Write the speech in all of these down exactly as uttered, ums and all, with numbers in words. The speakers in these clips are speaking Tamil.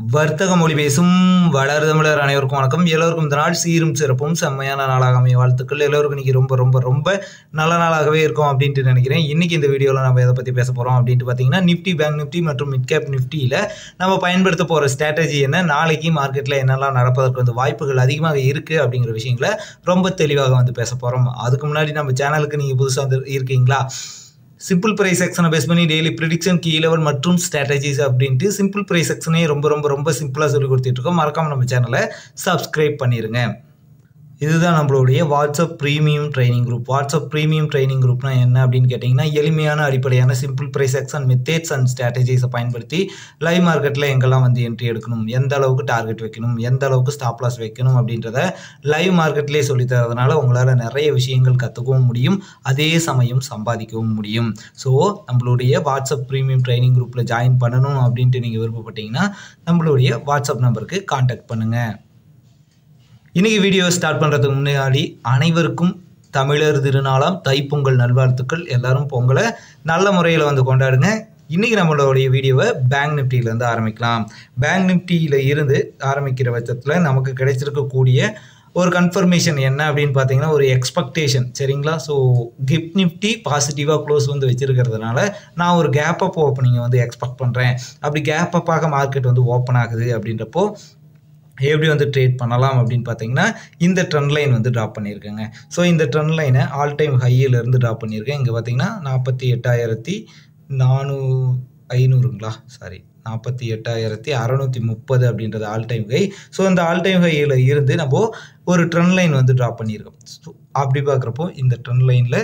வர்த்தக மொழி பேசும் வளர் தமிழர் அனைவருக்கும் வணக்கம். எல்லோருக்கும் இந்த நாள் சீரும் சிறப்பும் செம்மையான நாளாக அமைய வாழ்த்துக்கள். எல்லோருக்கும் இன்னைக்கு ரொம்ப ரொம்ப ரொம்ப நல்ல நாளாகவே இருக்கும் அப்படின்ட்டு நினைக்கிறேன். இன்னைக்கு இந்த வீடியோவில் நம்ம எதை பற்றி பேச போகிறோம் அப்படின்ட்டு பார்த்தீங்கன்னா, நிஃப்டி, பேங்க் நிஃப்டி மற்றும் மிட் கேப் நிஃப்டியில் நம்ம பயன்படுத்த போகிற ஸ்ட்ராட்டஜி என்ன, நாளைக்கு மார்க்கெட்டில் என்னெல்லாம் நடப்பதற்கு வந்து வாய்ப்புகள் அதிகமாக இருக்குது அப்படிங்கிற விஷயங்களை ரொம்ப தெளிவாக வந்து பேச போகிறோம். அதுக்கு முன்னாடி நம்ம சேனலுக்கு நீங்கள் புதுசாக வந்து இருக்கீங்களா, சிம்பிள் பிரைஸ் செக்ஷனை பேஸ் பண்ணி டெய்லி ப்ரிடிக்ஷன், கீ லெவல் மற்றும் ஸ்ட்ராட்டஜிஸ் அப்படின்ட்டு சிம்பிள் பிரைஸ் செக்ஷனே ரொம்ப ரொம்ப ரொம்ப சிம்பிளாக சொல்லி கொடுத்துட்டு இருக்கோம். மறக்காம நம்ம சேனலை சப்ஸ்கிரைப் பண்ணிடுங்க. இதுதான் நம்மளுடைய WhatsApp premium training group. WhatsApp premium training குரூப்னா என்ன அப்படின்னு கேட்டிங்கன்னா, எளிமையான அடிப்படையான simple price section methods and ஸ்ட்ராட்டஜிஸை பயன்படுத்தி லைவ் மார்க்கெட்டில் எங்கெல்லாம் வந்து என்ட்ரி எடுக்கணும், எந்த அளவுக்கு டார்கெட் வைக்கணும், எந்த அளவுக்கு ஸ்டாப் லாஸ் வைக்கணும் அப்படின்றத லைவ் மார்க்கெட்லேயே சொல்லி தரதுனால உங்களால் நிறைய விஷயங்கள் கற்றுக்கவும் முடியும், அதே சமயம் சம்பாதிக்கவும் முடியும். ஸோ நம்மளுடைய வாட்ஸ்அப் ப்ரீமியம் ட்ரைனிங் குரூப்பில் ஜாயின் பண்ணணும் அப்படின்ட்டு நீங்கள் விருப்பப்பட்டீங்கன்னா நம்மளுடைய வாட்ஸ்அப் நம்பருக்கு கான்டாக்ட் பண்ணுங்கள். இன்றைக்கி வீடியோ ஸ்டார்ட் பண்ணுறதுக்கு முன்னாடி அனைவருக்கும் தமிழர் திருநாளாம் தைப்பொங்கல் நல்வாழ்த்துக்கள். எல்லாரும் பொங்கலை நல்ல முறையில் வந்து கொண்டாடுங்க. இன்றைக்கி நம்மளுடைய வீடியோவை பேங்க் நிஃப்டியிலேருந்து ஆரம்பிக்கலாம். பேங்க் நிஃப்டியில் இருந்து ஆரம்பிக்கிற பட்சத்தில் நமக்கு கிடைச்சிருக்கக்கூடிய ஒரு கன்ஃபர்மேஷன் என்ன அப்படின்னு பார்த்தீங்கன்னா, ஒரு எக்ஸ்பெக்டேஷன், சரிங்களா. ஸோ கிஃப்ட் நிஃப்டி பாசிட்டிவாக க்ளோஸ் வந்து வச்சுருக்கிறதுனால நான் ஒரு கேப் அப் ஓப்பனிங்கை வந்து எக்ஸ்பெக்ட் பண்ணுறேன். அப்படி கேப் அப்பாக மார்க்கெட் வந்து ஓப்பன் ஆகுது அப்படின்றப்போ எப்படி வந்து ட்ரேட் பண்ணலாம் அப்படின்னு பார்த்தீங்கன்னா, இந்த ட்ரெண்ட் லைன் வந்து ட்ராப் பண்ணியிருக்கேங்க. ஸோ இந்த ட்ரெண்ட் லைனை ஆல் டைம் ஹையிலேருந்து ட்ராப் பண்ணியிருக்கேன். இங்கே பார்த்தீங்கன்னா நாற்பத்தி எட்டாயிரத்தி நானூ ஐநூறுங்களா சாரி நாற்பத்தி எட்டாயிரத்தி அறநூற்றி முப்பது அப்படின்றது ஆல் டைம் ஹை. ஸோ இந்த ஆல் டைம் ஹையில் இருந்து நம்ம ஒரு ட்ரெண்ட் லைன் வந்து ட்ராப் பண்ணியிருக்கோம். ஸோ அப்படி பார்க்குறப்போ இந்த ட்ரெண்ட் லைனில்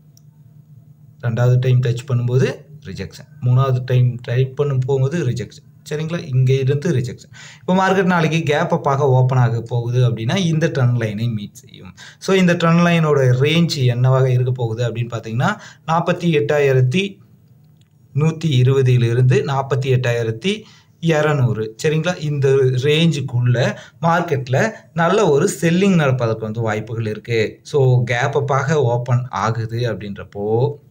ரெண்டாவது டைம் டச் பண்ணும்போது ரிஜெக்ஷன், மூணாவது டைம் ட்ரை பண்ணும் போகும்போது ரிஜெக்ஷன், சரிங்களா. இங்கே இருந்து ரிஜெக்ஷன். இப்போ மார்க்கெட் நாளைக்கு கேப் அப்பாக ஓப்பன் ஆக போகுது அப்படின்னா இந்த ட்ரெண்ட் லைனை மீட் செய்யும். ஸோ இந்த ட்ரெண்ட் லைனோட ரேஞ்ச் என்னவாக இருக்க போகுது அப்படின்னு பார்த்தீங்கன்னா, நாற்பத்தி எட்டாயிரத்தி நூற்றி இருபதிலிருந்து நாற்பத்தி எட்டாயிரத்தி இரநூறு, சரிங்களா. இந்த ரேஞ்சுக்குள்ளே மார்க்கெட்டில் நல்ல ஒரு செல்லிங் நடப்பதற்கு வந்து வாய்ப்புகள் இருக்குது. ஸோ கேப் அப்பாக ஓப்பன் ஆகுது அப்படின்றப்போ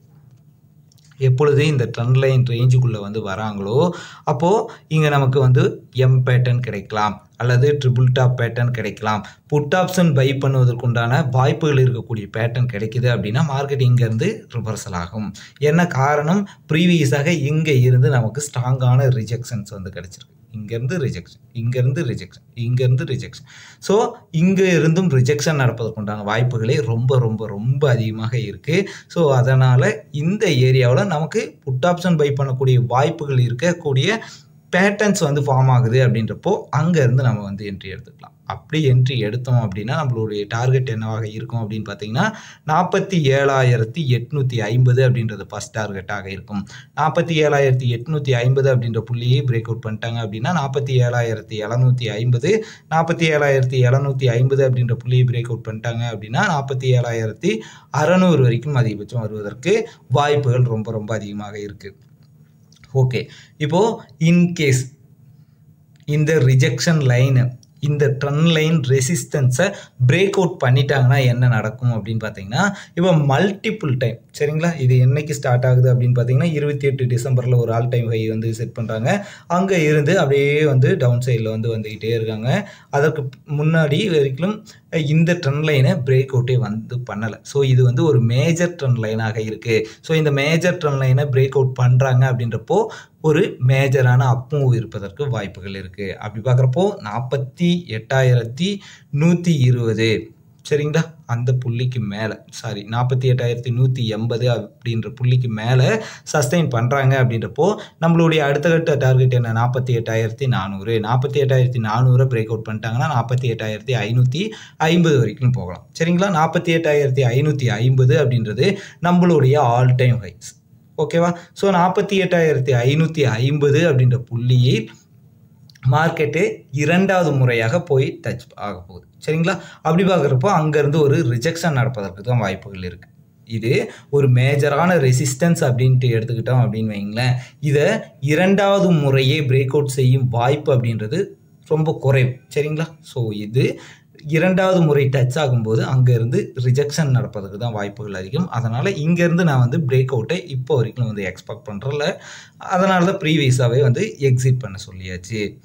எப்பொழுது இந்த ட்ரெண்ட் லைன் ரேஞ்சுக்குள்ளே வந்து வராங்களோ அப்போது இங்கே நமக்கு வந்து எம் பேட்டர்ன் கிடைக்கலாம் அல்லது ட்ரிபிள் டாப் பேட்டர்ன் கிடைக்கலாம். புட் ஆப்ஷன் பை பண்ணுவதற்குண்டான வாய்ப்புகள் இருக்கக்கூடிய பேட்டர்ன் கிடைக்குது அப்படின்னா மார்க்கெட் இங்கேருந்து ரிவர்சல் ஆகும். என்ன காரணம், ப்ரீவியஸாக இங்கே இருந்து நமக்கு ஸ்ட்ராங்கான ரிஜெக்ஷன்ஸ் வந்து கிடச்சிருக்கு. இங்கேருந்து ரிஜெக்ஷன், இங்கேருந்து ரிஜெக்ஷன், இங்கேருந்து ரிஜெக்ஷன். ஸோ இங்கே இருந்தும் ரிஜெக்ஷன் நடப்பதற்குண்டான வாய்ப்புகளே ரொம்ப ரொம்ப ரொம்ப அதிகமாக இருக்குது. ஸோ அதனால் இந்த ஏரியாவில் நமக்கு புட் ஆப்ஷன் பை பண்ணக்கூடிய வாய்ப்புகள் இருக்கக்கூடிய பேட்டர்ன்ஸ் வந்து ஃபார்ம் ஆகுது அப்படின்றப்போ அங்கேருந்து நம்ம வந்து என்ட்ரி எடுத்துக்கலாம். அப்படி என்ட்ரி எடுத்தோம் அப்படின்னா நம்மளுடைய டார்கெட் என்னவாக இருக்கும் அப்படின்னு பார்த்தீங்கன்னா, நாற்பத்தி ஏழாயிரத்தி எட்நூற்றி ஐம்பது அப்படின்றது ஃபஸ்ட் டார்கெட்டாக இருக்கும். நாற்பத்தி ஏழாயிரத்தி எட்நூற்றி ஐம்பது அப்படின்ற புள்ளியை பிரேக் அவுட் பண்ணிட்டாங்க அப்படின்னா நாற்பத்தி ஏழாயிரத்தி எழுநூற்றி ஐம்பது, நாற்பத்தி ஏழாயிரத்தி எழுநூற்றி ஐம்பது அப்படின்ற புள்ளியை பிரேக் அவுட் பண்ணிட்டாங்க அப்படின்னா நாற்பத்தி ஏழாயிரத்தி அறநூறு வரைக்கும் அதிகபட்சம் வருவதற்கு வாய்ப்புகள் ரொம்ப ரொம்ப அதிகமாக இருக்குது. ஓகே, இப்போது இன்கேஸ் இந்த ரிஜெக்ஷன் லைனு, இந்த ட்ரெண்ட் லைன் ரெசிஸ்டன்ஸை பிரேக் அவுட் பண்ணிட்டாங்கன்னா என்ன நடக்கும் அப்படின்னு பார்த்தீங்கன்னா, இப்போ மல்டிபிள் டைம், சரிங்களா. இது என்னைக்கு ஸ்டார்ட் ஆகுது அப்படின்னு பார்த்தீங்கன்னா, இருபத்தி எட்டு டிசம்பரில் ஒரு ஆல் டைம் ஹை வந்து செட் பண்ணுறாங்க. அங்கே இருந்து அப்படியே வந்து டவுன் சைடில் வந்து வந்துக்கிட்டே இருக்காங்க. அதற்கு முன்னாடி வரைக்கும் இந்த ட்ரெண்ட் லைனை பிரேக் அவுட்டே வந்து பண்ணலை. ஸோ இது வந்து ஒரு மேஜர் ட்ரெண்ட் லைனாக இருக்குது. ஸோ இந்த மேஜர் ட்ரெண்ட் லைனை பிரேக் அவுட் பண்ணுறாங்க அப்படின்றப்போ ஒரு மேஜரான அப் மூவ் இருப்பதற்கு வாய்ப்புகள் இருக்குது. அப்படி பார்க்குறப்போ நாற்பத்தி எட்டாயிரத்தி நூற்றி இருபது, சரிங்களா, அந்த புள்ளிக்கு மேலே சாரி நாற்பத்தி எட்டாயிரத்தி நூற்றி எண்பது அப்படின்ற புள்ளிக்கு மேலே சஸ்டெயின் பண்ணுறாங்க அப்படின்றப்போ நம்மளுடைய அடுத்த கட்ட டார்கெட் என்ன, நாற்பத்தி எட்டாயிரத்தி நானூறு. நாற்பத்தி எட்டாயிரத்தி நானூறை பிரேக் அவுட் பண்ணிட்டாங்கன்னா நாற்பத்தி எட்டாயிரத்தி ஐநூற்றி ஐம்பது வரைக்கும் போகலாம், சரிங்களா. நாற்பத்தி எட்டாயிரத்தி ஐநூற்றி ஐம்பது அப்படின்றது நம்மளுடைய ஆல் டைம் ஹைஸ், ஓகேவா. ஸோ நாற்பத்தி எட்டாயிரத்தி ஐநூற்றி ஐம்பது அப்படின்ற புள்ளியில் மார்க்கெட்டு இரண்டாவது முறையாக போய் டச் ஆக போகுது, சரிங்களா. அப்படி பார்க்குறப்போ அங்கேருந்து ஒரு ரிஜெக்ஷன் நடப்பதற்கு தான் வாய்ப்புகள் இருக்குது. இது ஒரு மேஜரான ரெசிஸ்டன்ஸ் அப்படின்ட்டு எடுத்துக்கிட்டோம் அப்படின்னு வைங்களேன். இதை இரண்டாவது முறையே பிரேக் அவுட் செய்யும் வாய்ப்பு அப்படின்றது ரொம்ப குறைவு, சரிங்களா. ஸோ இது இரண்டாவது முறை டச் ஆகும்போது அங்கேருந்து ரிஜெக்ஷன் நடப்பதுக்கு தான் வாய்ப்புகள் அதிகம். அதனால் இங்கேருந்து நான் வந்து பிரேக் அவுட்டை இப்போ வரைக்கும் வந்து எக்ஸ்பெக்ட் பண்ணுறல. அதனால தான் ப்ரீவியஸாகவே வந்து எக்ஸிட் பண்ண சொல்லியாச்சு.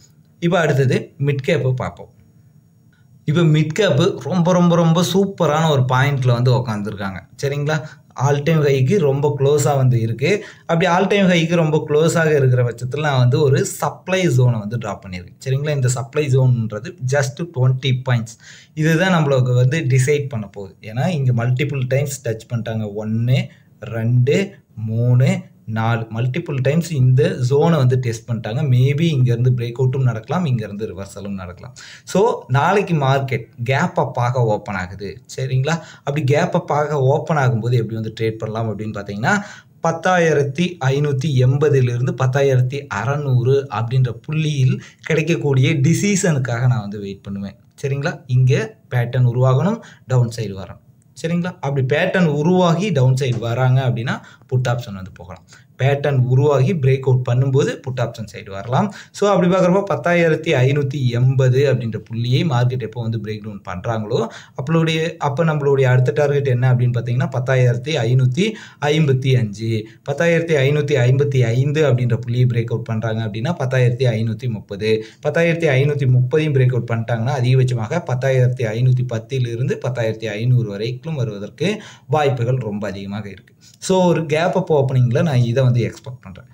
இப்போ அடுத்தது மிட் கேப்பை பார்ப்போம். இப்போ மிட் கேப்பு ரொம்ப ரொம்ப ரொம்ப சூப்பரான ஒரு பாயிண்டில் வந்து உக்காந்துருக்காங்க. சரிங்களா, ஆல் டைம் ஹைக்கு ரொம்ப க்ளோஸாக வந்து இருக்குது. அப்படி ஆல் டைம் ஹைக்கு ரொம்ப க்ளோஸாக இருக்கிற பட்சத்தில் நான் வந்து ஒரு சப்ளை ஜோனை வந்து ட்ரா பண்ணியிருக்கேன். சரிங்களா, இந்த சப்ளை ஜோன்ன்றது ஜஸ்ட் டுவெண்ட்டி பாயிண்ட்ஸ். இதுதான் நம்மளுக்கு வந்து டிசைட் பண்ண போகுது. ஏன்னா இங்கே மல்டிபிள் டைம்ஸ் டச் பண்ணிட்டாங்க. ஒன்று ரெண்டு மூணு நாலு மல்டிபிள் டைம்ஸ் இந்த ஜோனை வந்து டெஸ்ட் பண்ணிட்டாங்க. மேபி இங்கேருந்து பிரேக் அவுட்டும் நடக்கலாம், இங்கேருந்து ரிவர்சலும் நடக்கலாம். ஸோ நாளைக்கு மார்க்கெட் கேப் அப்பாக ஓப்பன் ஆகுது. சரிங்களா, அப்படி கேப் அப்பாக ஓப்பன் ஆகும்போது எப்படி வந்து ட்ரேட் பண்ணலாம் அப்படின்னு பார்த்தீங்கன்னா, பத்தாயிரத்தி ஐநூற்றி எண்பதுலேருந்து பத்தாயிரத்தி அறநூறு அப்படின்ற புள்ளியில் கிடைக்கக்கூடிய டிசிஷனுக்காக நான் வந்து வெயிட் பண்ணுவேன். சரிங்களா, இங்கே பேட்டர்ன் உருவாகணும், டவுன் சைடு வரணும். சரிங்களா, அப்படி பேட்டர்ன் உருவாகி டவுன் சைடு வராங்க அப்படின்னா புட் ஆப்ஷன் வந்து போகலாம். பேட்டர்ன் உருவாகி பிரேக் அவுட் பண்ணும்போது புட் ஆப்ஷன் சைடு வரலாம். ஸோ அப்படி பார்க்குறப்போ பத்தாயிரத்தி ஐநூற்றி எண்பது அப்படின்ற புள்ளியை மார்க்கெட் எப்போ வந்து பிரேக் டவுன் பண்ணுறாங்களோ அப்பளுடைய அப்போ நம்மளுடைய அடுத்த டார்கெட் என்ன அப்படின்னு பார்த்தீங்கன்னா பத்தாயிரத்தி ஐநூற்றி ஐம்பத்தி அஞ்சு பத்தாயிரத்தி ஐநூற்றி ஐம்பத்தி ஐந்து அப்படின்ற புள்ளியை பிரேக் அவுட் பண்ணுறாங்க அப்படின்னா பத்தாயிரத்தி ஐநூற்றி முப்பது பத்தாயிரத்தி ஐநூற்றி முப்பதையும் பிரேக் அவுட் பண்ணிட்டாங்கன்னா அதிகபட்சமாக பத்தாயிரத்தி ஐநூற்றி பத்திலிருந்து பத்தாயிரத்தி ஐநூறு வரைக்கும் வருவதற்கு வாய்ப்புகள் ரொம்ப அதிகமாக இருக்குது. ஸோ ஒரு கேப் அப் ஓப்பனிங்கில் நான் இதை வந்து எக்ஸ்பெக்ட் பண்ணுறேன்.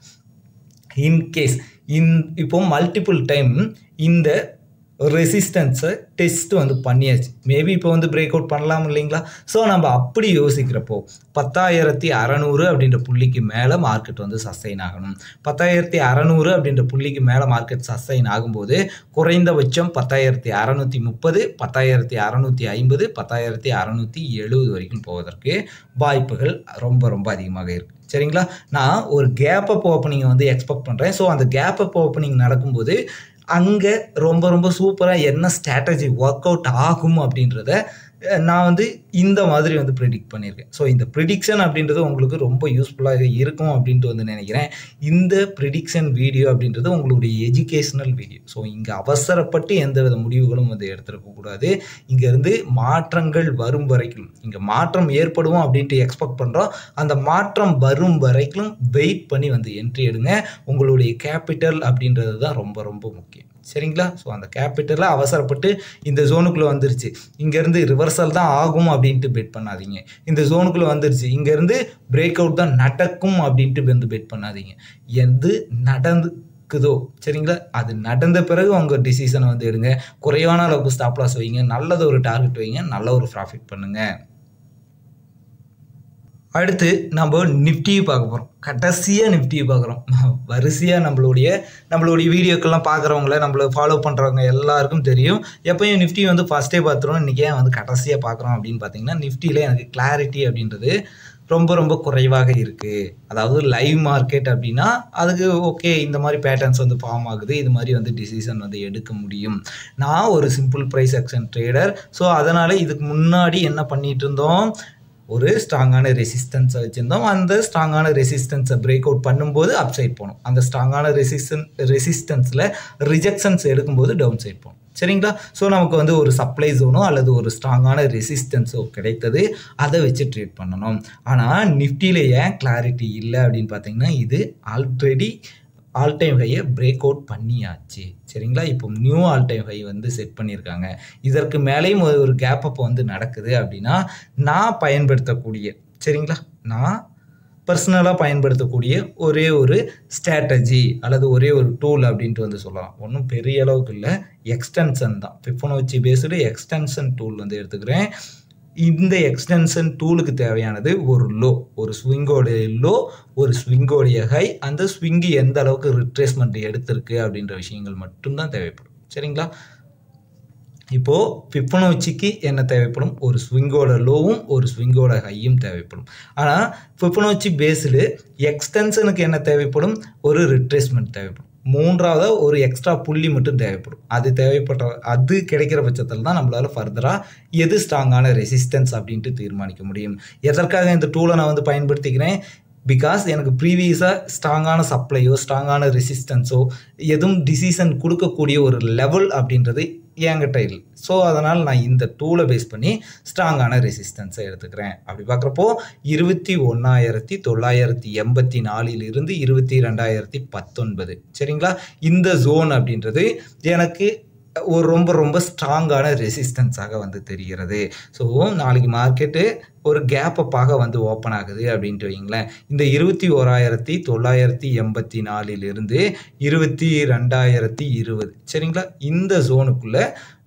இன்கேஸ் இன் இப்போ மல்டிபிள் டைம் இந்த ரெசிஸ்டன்ஸை டெஸ்ட் வந்து பண்ணியாச்சு. மேபி இப்போ வந்து பிரேக் அவுட் பண்ணலாம் இல்லைங்களா. ஸோ நம்ம அப்படி யோசிக்கிறப்போ பத்தாயிரத்தி அறநூறு அப்படின்ற புள்ளிக்கு மேலே மார்க்கெட் வந்து சஸ்டைன் ஆகணும். பத்தாயிரத்தி அறநூறு அப்படின்ற புள்ளிக்கு மேலே மார்க்கெட் சஸ்டைன் ஆகும்போது குறைந்தபட்சம் பத்தாயிரத்தி அறநூற்றி முப்பது பத்தாயிரத்தி அறநூற்றி ஐம்பது பத்தாயிரத்தி அறநூற்றி எழுபது வரைக்கும் போவதற்கு வாய்ப்புகள் ரொம்ப ரொம்ப அதிகமாக இருக்குது. சரிங்களா, நான் ஒரு கேப் அப் ஓப்பனிங்கை வந்து எக்ஸ்பெக்ட் பண்ணுறேன். ஸோ அந்த கேப் அப் ஓப்பனிங் நடக்கும்போது அங்கே ரொம்ப ரொம்ப சூப்பராக என்ன ஸ்ட்ராட்டஜி ஒர்க் அவுட் ஆகும் அப்படின்றத நான் வந்து இந்த மாதிரி வந்து ப்ரிடிக்ட் பண்ணியிருக்கேன். ஸோ இந்த ப்ரிடிக்ஷன் அப்படின்றது உங்களுக்கு ரொம்ப யூஸ்ஃபுல்லாக இருக்கும் அப்படின்ட்டு வந்து நினைக்கிறேன். இந்த ப்ரிடிக்ஷன் வீடியோ அப்படின்றது உங்களுடைய எஜுகேஷ்னல் வீடியோ. ஸோ இங்கே அவசரப்பட்டு எந்த வித முடிவுகளும் வந்து எடுத்துருக்கக்கூடாது. இங்கேருந்து மாற்றங்கள் வரும் வரைக்கும் இங்கே மாற்றம் ஏற்படும் அப்படின்ட்டு எக்ஸ்பெக்ட் பண்ணுறோம். அந்த மாற்றம் வரும் வரைக்கும் வெயிட் பண்ணி வந்து என்ட்ரி எடுங்க. உங்களுடைய கேபிட்டல் அப்படின்றது தான் ரொம்ப ரொம்ப முக்கியம். சரிங்களா, ஸோ அந்த கேபிட்டலை அவசரப்பட்டு இந்த ஜோனுக்குள்ளே வந்துருச்சு, இங்கேருந்து ரிவர்சல் தான் ஆகும் அப்படின்ட்டு பெட் பண்ணாதீங்க. இந்த ஜோனுக்குள்ளே வந்துருச்சு, இங்கேருந்து பிரேக் அவுட் தான் நடக்கும் அப்படின்ட்டு வந்து பெட் பண்ணாதீங்க. எது நடந்துக்குதோ சரிங்களா, அது நடந்த பிறகு உங்கள் டிசிஷனை வந்து எடுங்க. குறைவான அளவுக்கு ஸ்டாப் லாஸ் வைங்க, நல்லது ஒரு டார்கெட் வைங்க, நல்ல ஒரு ப்ராஃபிட் பண்ணுங்கள். அடுத்து நம்ம நிஃப்டியை பார்க்க போகிறோம். கடைசியாக நிஃப்டியை பார்க்குறோம். வரிசையாக நம்மளுடைய நம்மளுடைய வீடியோக்கெல்லாம் பார்க்குறவங்கள நம்மளை ஃபாலோ பண்ணுறவங்க எல்லாருக்கும் தெரியும். எப்போயும் நிஃப்டி வந்து ஃபஸ்ட்டே பார்த்துருவோம். இன்றைக்கி ஏன் வந்து கடைசியாக பார்க்குறோம் அப்படின்னு பார்த்தீங்கன்னா, நிஃப்டியில் எனக்கு கிளாரிட்டி அப்படின்றது ரொம்ப ரொம்ப குறைவாக இருக்குது. அதாவது லைவ் மார்க்கெட் அப்படின்னா அதுக்கு ஓகே இந்த மாதிரி பேட்டர்ன்ஸ் வந்து ஃபார்ம் ஆகுது, இது மாதிரி வந்து டிசிஷன் வந்து எடுக்க முடியும். நான் ஒரு simple price action trader. So அதனால் இதுக்கு முன்னாடி என்ன பண்ணிகிட்டு இருந்தோம், ஒரு ஸ்ட்ராங்கான ரெசிஸ்டன்ஸை வச்சுருந்தோம். அந்த ஸ்ட்ராங்கான ரெசிஸ்டன்ஸை பிரேக் அவுட் பண்ணும்போது அப் சைட் போகணும். அந்த ஸ்ட்ராங்கான ரெசிஸ்டன் ரெசிஸ்டன்ஸில் ரிஜெக்ஷன்ஸ் எடுக்கும்போது டவுன் சைட் போகணும். சரிங்களா, ஸோ நமக்கு வந்து ஒரு சப்ளை ஜோனோ அல்லது ஒரு ஸ்ட்ராங்கான ரெசிஸ்டன்ஸோ கிடைத்தது, அதை வச்சு ட்ரேட் பண்ணணும். ஆனால் நிஃப்டியில் ஏன் கிளாரிட்டி இல்லை அப்படின்னு பார்த்தீங்கன்னா, இது ஆல்ரெடி ஆல் டைம் ஹையை பிரேக் அவுட் பண்ணியாச்சு. சரிங்களா, இப்போ நியூ ஆல் டைம் ஹை வந்து செட் பண்ணியிருக்காங்க. இதற்கு மேலேயும் ஒரு கேப் அப் வந்து நடக்குது அப்படின்னா நான் பயன்படுத்தக்கூடிய சரிங்களா நான் பர்சனலாக பயன்படுத்தக்கூடிய ஒரே ஒரு ஸ்ட்ராட்டஜி அல்லது ஒரே ஒரு டூல் அப்படின்ட்டு வந்து சொல்லலாம். ஒன்றும் பெரிய அளவுக்கு இல்லை, எக்ஸ்டென்ஷன் தான். ஃபிபொனாச்சி பேஸ்டு எக்ஸ்டென்ஷன் டூல் வந்து எடுத்துக்கிறேன். இந்த எக்ஸ்டென்ஷன் டூலுக்கு தேவையானது ஒரு லோ, ஒரு ஸ்விங்கோடைய லோ, ஒரு ஸ்விங்கோடைய ஹை, அந்த ஸ்விங்கு எந்த அளவுக்கு ரிட்ரேஸ்மெண்ட் எடுத்திருக்கு அப்படின்ற விஷயங்கள் மட்டும்தான் தேவைப்படும். சரிங்களா, இப்போது ஃபிபொனாச்சிக்கு என்ன தேவைப்படும், ஒரு ஸ்விங்கோட லோவும் ஒரு ஸ்விங்கோட ஹையும் தேவைப்படும். ஆனால் ஃபிபொனாச்சி பேஸ்டு எக்ஸ்டென்ஷனுக்கு என்ன தேவைப்படும், ஒரு ரிட்ரேஸ்மெண்ட் தேவைப்படும். மூன்றாவதாக ஒரு எக்ஸ்ட்ரா புள்ளி மட்டும் தேவைப்படும். அது தேவைப்பட்ட அது கிடைக்கிற பட்சத்தில் தான் நம்மளால் ஃபர்தராக எது ஸ்ட்ராங்கான ரெசிஸ்டன்ஸ் அப்படின்ட்டு தீர்மானிக்க முடியும். எதற்காக இந்த டூலை நான் வந்து பயன்படுத்திக்கிறேன், பிகாஸ் எனக்கு ப்ரீவியஸாக ஸ்ட்ராங்கான சப்ளையோ ஸ்ட்ராங்கான ரெசிஸ்டன்ஸோ எதுவும் டிசிஷன் கொடுக்கக்கூடிய ஒரு லெவல் அப்படின்றது என்கிட்ட இல்லை. ஸோ அதனால் நான் இந்த டூலை பேஸ் பண்ணி ஸ்ட்ராங்கான ரெசிஸ்டன்ஸை எடுத்துக்கிறேன். அப்படி பார்க்குறப்போ இருபத்தி ஒன்றாயிரத்தி தொள்ளாயிரத்தி எண்பத்தி நாலிலிருந்து இருபத்தி ரெண்டாயிரத்தி பத்தொன்பது சரிங்களா, இந்த ஜோன் அப்படின்றது எனக்கு ஒரு ரொம்ப ரொம்ப ஸ்ட்ராங்கான ரெசிஸ்டன்ஸாக வந்து தெரிகிறது. ஸோ நாளைக்கு மார்க்கெட்டு ஒரு கேப்பப்பாக வந்து ஓப்பன் ஆகுது அப்படின்ட்டு வைங்களேன். இந்த இருபத்தி ஓராயிரத்தி தொள்ளாயிரத்தி எண்பத்தி நாலிலிருந்து இருபத்தி ரெண்டாயிரத்தி இருபது சரிங்களா, இந்த ஜோனுக்குள்ளே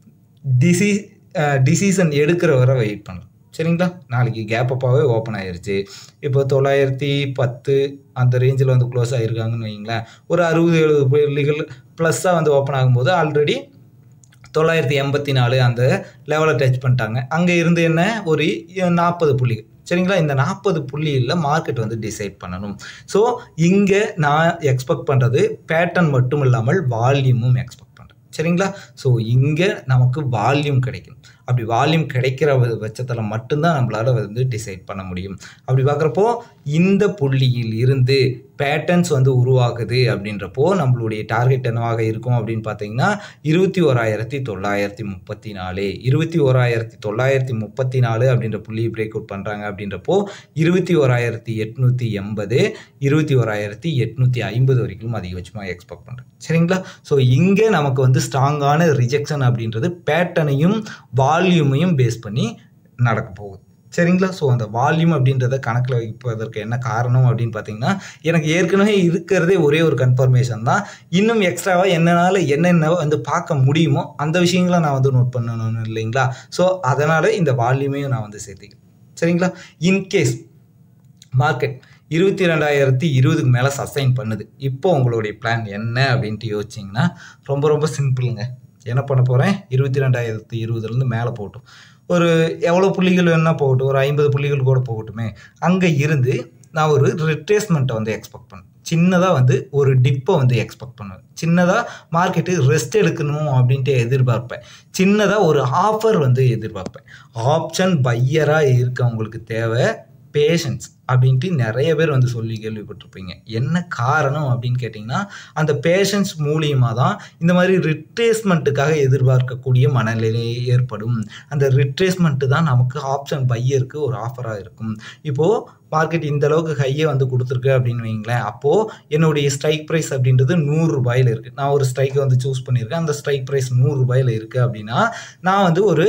டிசி டிசிஷன் எடுக்கிற வரை வெயிட் பண்ணலாம் சரிங்களா. நாளைக்கு கேப்பப்பாகவே ஓப்பன் ஆயிடுச்சு. இப்போ தொள்ளாயிரத்தி பத்து அந்த ரேஞ்சில் வந்து க்ளோஸ் ஆகிருக்காங்கன்னு வைங்களேன். ஒரு அறுபது எழுபது புள்ளிகள் ப்ளஸ்ஸாக வந்து ஓப்பன் ஆகும்போது ஆல்ரெடி தொள்ளாயிரத்தி எண்பத்தி நாலு அந்த லெவலை டச் பண்ணிட்டாங்க. அங்கே இருந்து என்ன ஒரு நாற்பது புள்ளிகள் சரிங்களா. இந்த நாற்பது புள்ளியில் மார்க்கெட் வந்து டிசைட் பண்ணணும். ஸோ இங்கே நான் எக்ஸ்பெக்ட் பண்ணுறது பேட்டர்ன் மட்டும் இல்லாமல் வால்யூமும் எக்ஸ்பெக்ட் பண்ணுறேன் சரிங்களா. ஸோ இங்கே நமக்கு வால்யூம் கிடைக்கும். அப்படி வால்யூம் கிடைக்கிற பட்சத்தில் மட்டும்தான் நம்மளால் வந்து டிசைட் பண்ண முடியும். அப்படி பார்க்குறப்போ இந்த புள்ளியில் இருந்து பேட்டர்ன்ஸ் வந்து உருவாகுது அப்படின்றப்போ நம்மளுடைய டார்கெட் என்னவாக இருக்கும் அப்படின்னு பார்த்தீங்கன்னா இருபத்தி ஓராயிரத்தி தொள்ளாயிரத்தி முப்பத்தி நாலு இருபத்தி ஓராயிரத்தி தொள்ளாயிரத்தி முப்பத்தி நாலு அப்படின்ற புள்ளியை பிரேக் அவுட் பண்ணுறாங்க அப்படின்றப்போ இருபத்தி ஓராயிரத்தி எட்நூற்றி எண்பது இருபத்தி ஓராயிரத்தி எட்நூற்றி ஐம்பது வரைக்கும் அதிகபட்சமாக எக்ஸ்பெக்ட் பண்ணுறேன் சரிங்களா. ஸோ இங்கே நமக்கு வந்து ஸ்ட்ராங்கான ரிஜெக்ஷன் அப்படின்றது பேட்டர்னையும் வால்யூமையும் பேஸ் பண்ணி நடக்க போகுது சரிங்களா. ஸோ அந்த வால்யூம் அப்படின்றத கணக்கில் வைப்பதற்கு என்ன காரணம் அப்படின்னு பார்த்தீங்கன்னா எனக்கு ஏற்கனவே இருக்கிறதே ஒரே ஒரு கன்ஃபர்மேஷன் தான். இன்னும் எக்ஸ்ட்ராவாக என்னென்னால என்னென்ன வந்து பார்க்க முடியுமோ அந்த விஷயங்களை நான் வந்து நோட் பண்ணணும் இல்லைங்களா. ஸோ அதனால் இந்த வால்யூமையும் நான் வந்து சேர்த்துக்கிறேன் சரிங்களா. இன்கேஸ் மார்க்கெட் இருபத்தி ரெண்டாயிரத்தி இருபதுக்கு மேலே சஸ்டைன் பண்ணுது, இப்போ உங்களுடைய பிளான் என்ன அப்படின்ட்டு யோசிச்சிங்கன்னா ரொம்ப ரொம்ப சிம்பிளுங்க. என்ன பண்ண போகிறேன், இருபத்தி ரெண்டாயிரத்தி இருபதுலேருந்து மேலே போகட்டும், ஒரு எவ்வளோ புள்ளிகள் வேணால் போகட்டும், ஒரு ஐம்பது புள்ளிகள் கூட போகட்டுமே, அங்கே இருந்து நான் ஒரு ரிட்ரேஸ்மெண்ட்டை வந்து எக்ஸ்பெக்ட் பண்ணேன். சின்னதாக வந்து ஒரு டிப்பை வந்து எக்ஸ்பெக்ட் பண்ணுவேன். சின்னதாக மார்க்கெட்டு ரெஸ்ட் எடுக்கணும் அப்படின்ட்டு எதிர்பார்ப்பேன். சின்னதாக ஒரு ஆஃபர் வந்து எதிர்பார்ப்பேன். ஆப்ஷன் பையராக இருக்கவங்களுக்கு தேவை பேஷன்ஸ் அப்படின்ட்டு நிறைய பேர் வந்து சொல்லி கேள்விப்பட்டிருப்பீங்க. என்ன காரணம் அப்படின்னு கேட்டிங்கன்னா அந்த பேஷன்ஸ் மூலியமாக தான் இந்த மாதிரி ரிட்ரேஸ்மெண்ட்டுக்காக எதிர்பார்க்கக்கூடிய மனநிலை ஏற்படும். அந்த ரிட்ரேஸ்மெண்ட்டு தான் நமக்கு ஆப்ஷன் பையருக்கு ஒரு ஆஃபராக இருக்கும். இப்போது மார்க்கெட் இந்த அளவுக்கு ஹையை வந்து கொடுத்துருக்கு அப்படின்னு வைங்களேன், அப்போது என்னுடைய ஸ்ட்ரைக் ப்ரைஸ் அப்படின்றது நூறு ரூபாயில் இருக்குது. நான் ஒரு ஸ்ட்ரைக்கை வந்து சூஸ் பண்ணியிருக்கேன். அந்த ஸ்ட்ரைக் ப்ரைஸ் நூறு ரூபாயில் இருக்குது அப்படின்னா நான் வந்து ஒரு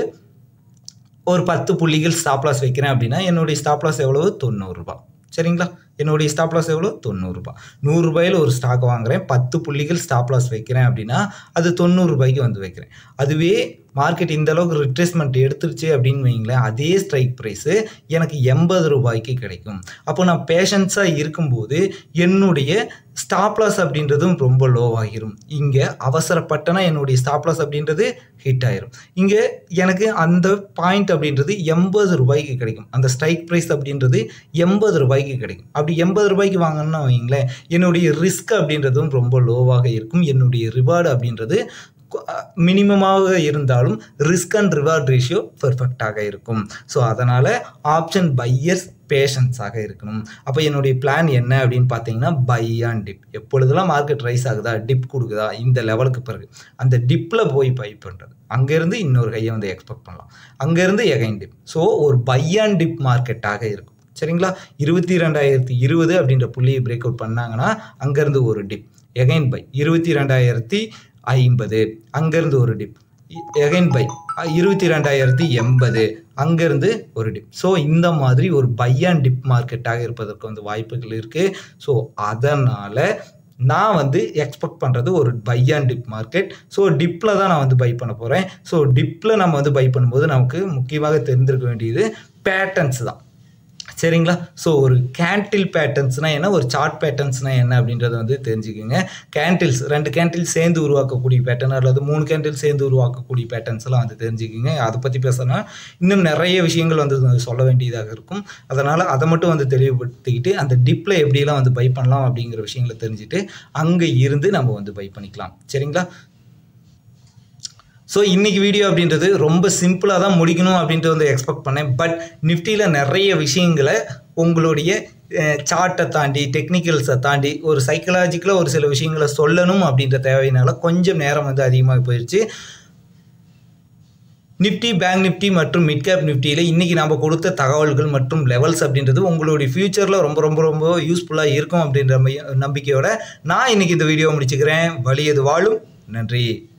ஒரு பத்து புள்ளிகள் ஸ்டாப் லாஸ் வைக்கிறேன் அப்படின்னா என்னுடைய ஸ்டாப் லாஸ் எவ்வளவு, தொண்ணூறுரூபா சரிங்களா. என்னுடைய ஸ்டாப் லாஸ் எவ்வளோ, தொண்ணூறுரூபா. நூறுரூபாயில் ஒரு ஸ்டாக் வாங்குகிறேன், பத்து புள்ளிகள் ஸ்டாப் லாஸ் வைக்கிறேன் அப்படின்னா அது தொண்ணூறுரூபாய்க்கு வந்து வைக்கிறேன். அதுவே மார்க்கெட் இந்த அளவுக்கு ரிட்ரேஸ்மெண்ட் எடுத்துருச்சு அப்படின்னு வைங்களேன், அதே ஸ்ட்ரைக் ப்ரைஸு எனக்கு எண்பது ரூபாய்க்கு கிடைக்கும். அப்போ நான் பேஷன்ஸாக இருக்கும்போது என்னுடைய ஸ்டாப் லாஸ் அப்படின்றதும் ரொம்ப லோவாகிடும். இங்கே அவசரப்பட்டனா என்னுடைய ஸ்டாப் லாஸ் அப்படின்றது ஹிட் ஆயிரும். இங்கே எனக்கு அந்த பாயிண்ட் அப்படின்றது எண்பது ரூபாய்க்கு கிடைக்கும். அந்த ஸ்ட்ரைக் ப்ரைஸ் அப்படின்றது எண்பது ரூபாய்க்கு கிடைக்கும். அப்படி எண்பது ரூபாய்க்கு வாங்கணும்னா வைங்களேன், என்னுடைய ரிஸ்க் அப்படின்றதும் ரொம்ப லோவாக இருக்கும். என்னுடைய ரிவார்டு அப்படின்றது மினிமமாக இருந்தாலும் ரிஸ்க் அண்ட் ரிவார்ட் ரேஷியோ பெர்ஃபெக்டாக இருக்கும். ஸோ அதனால் ஆப்ஷன் பையர்ஸ் பேஷன்ஸாக இருக்கணும். அப்போ என்னுடைய பிளான் என்ன அப்படின்னு பார்த்தீங்கன்னா பை அண்ட் டிப். எப்பொழுதெல்லாம் மார்க்கெட் ரைஸ் ஆகுதா, டிப் கொடுக்குதா, இந்த லெவலுக்கு பிறகு அந்த டிப்பில் போய் பை பண்ணுறது, அங்கேருந்து இன்னொரு கையை வந்து எக்ஸ்பெக்ட் பண்ணலாம், அங்கேருந்து எகைன் டிப். ஸோ ஒரு பை அண்ட் டிப் மார்க்கெட்டாக இருக்கும் சரிங்களா. இருபத்தி ரெண்டாயிரத்தி இருபது அப்படின்ற புள்ளியை பிரேக் அவுட் பண்ணாங்கன்னா அங்கேருந்து ஒரு டிப், எகைன் பை இருபத்தி ரெண்டாயிரத்தி ஐம்பது அங்கேருந்து ஒரு டிப், எகைன் பை இருபத்தி ரெண்டாயிரத்தி எண்பது அங்கேருந்து ஒரு டிப். ஸோ இந்த மாதிரி ஒரு பை அண்ட் டிப் மார்க்கெட்டாக இருப்பதற்கு வந்து வாய்ப்புகள் இருக்குது. ஸோ அதனால் நான் வந்து எக்ஸ்பெக்ட் பண்ணுறது ஒரு buy and dip market. So டிப்பில் தான் நான் வந்து பை பண்ண போகிறேன். ஸோ டிப்பில் நம்ம வந்து பை பண்ணும்போது நமக்கு முக்கியமாக தெரிஞ்சிருக்க வேண்டியது பேட்டர்ன்ஸ் தான் சரிங்களா. ஸோ ஒரு கேண்டில் பேட்டர்ன்ஸ்னால் என்ன, ஒரு சார்ட் பேட்டர்ன்ஸ்னால் என்ன அப்படின்றத வந்து தெரிஞ்சுக்கோங்க. கேண்டில்ஸ் ரெண்டு கேண்டில் சேர்ந்து உருவாக்கக்கூடிய பேட்டர்ன் அல்லது மூணு கேண்டில் சேர்ந்து உருவாக்கக்கூடிய பேட்டர்ன்ஸ்லாம் வந்து தெரிஞ்சுக்கோங்க. அதை பற்றி பேசினா இன்னும் நிறைய விஷயங்கள் வந்து சொல்ல வேண்டியதாக இருக்கும். அதனால் அதை மட்டும் வந்து தெளிவுபடுத்திக்கிட்டு அந்த டிப்பில் எப்படியெல்லாம் வந்து பை பண்ணலாம் அப்படிங்கிற விஷயங்களை தெரிஞ்சுட்டு அங்கே இருந்து நம்ம வந்து பை பண்ணிக்கலாம் சரிங்களா. ஸோ இன்றைக்கி வீடியோ அப்படின்றது ரொம்ப சிம்பிளாக தான் முடிக்கணும் அப்படின்ட்டு வந்து எக்ஸ்பெக்ட் பண்ணேன். பட் நிஃப்டியில் நிறைய விஷயங்களை உங்களுடைய சார்ட்டை தாண்டி டெக்னிக்கல்ஸை தாண்டி ஒரு சைக்கலாஜிக்கலாக ஒரு சில விஷயங்களை சொல்லணும் அப்படின்ற தேவையினால கொஞ்சம் நேரம் வந்து அதிகமாக போயிடுச்சு. நிஃப்டி, பேங்க் நிஃப்டி மற்றும் மிட் கேப் நிஃப்டியில் இன்றைக்கி நம்ம கொடுத்த தகவல்கள் மற்றும் லெவல்ஸ் அப்படின்றது உங்களுடைய ஃபியூச்சரில் ரொம்ப ரொம்ப ரொம்ப யூஸ்ஃபுல்லாக இருக்கும் அப்படின்ற நம்பிக்கையோட நான் இன்றைக்கி இந்த வீடியோ முடிச்சுக்கிறேன். வலியது வாழும். நன்றி.